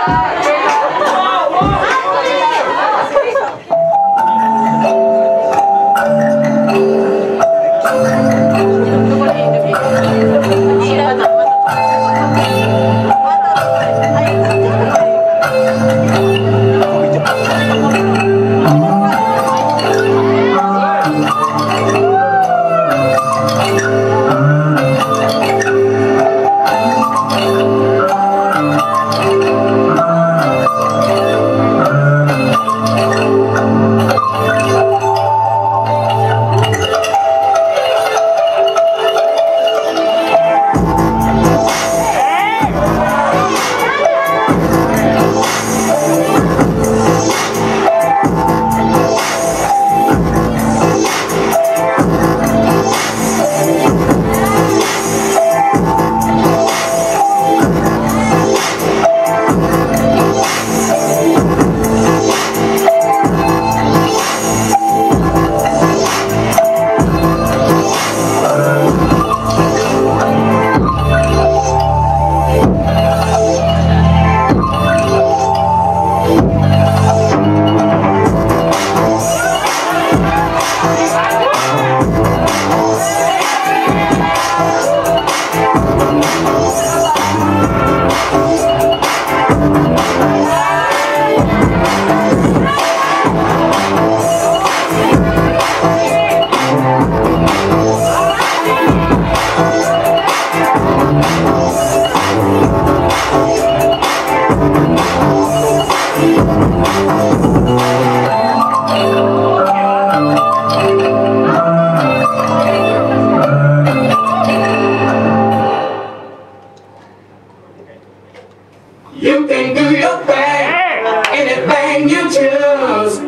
You can do your thing, anything you choose.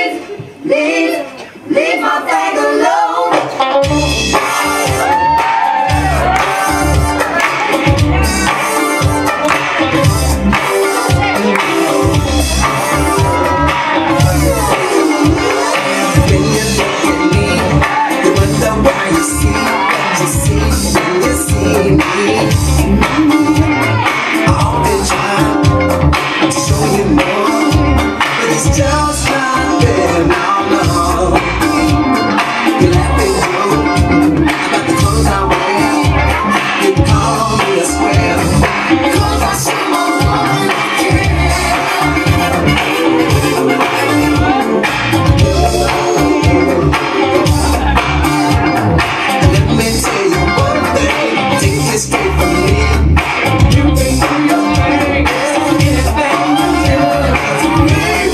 Leave my thing alone. When you look at me, you wonder why you see me. All the time to show you more, but it's just not there now. No, you let me go about the clothes I wear. You call me a square, 'cause I see my woman Let me tell you one thing, take it straight from me. You can do your thing, anything you do. Leave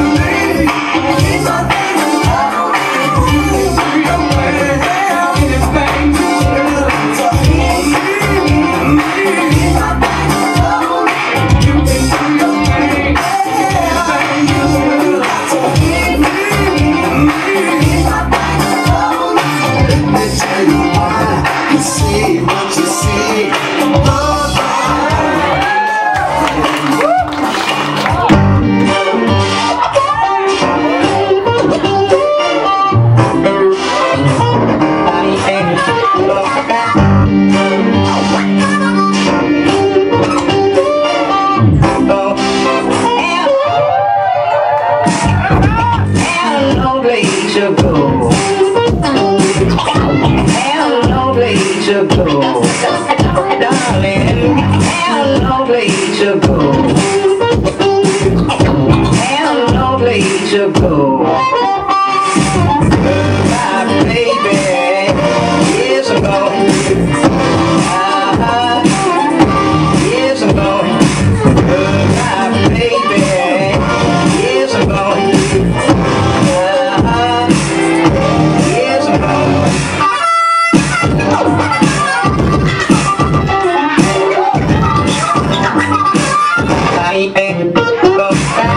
my thing alone. You can do your thing, anything you do. Leave my thing alone. You can do your thing, anything you do. Leave my thing alone. Let me tell you why you see what you see. No place to go. No place to go. Darling, no place to go. No place to go. My baby, yes I'm going. Yes I'm going. My baby, yes I'm going. Yes I'm going. I ain't go back.